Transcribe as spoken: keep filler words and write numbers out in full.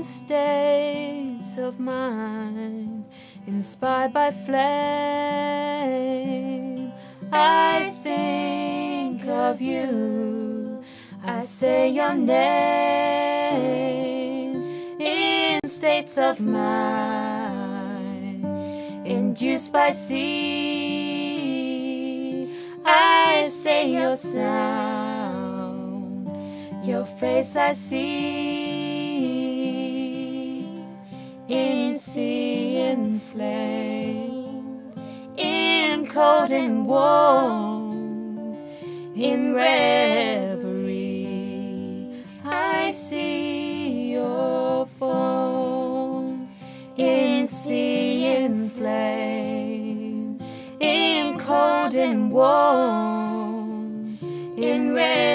in states of mind, inspired by flame. I think of you, I say your name, in states of mind, induced by sea. I say your sound, your face I see, in sea and flame, in cold and warm, in reverie. I see your form, in sea and flame, in cold and warm, in reverie.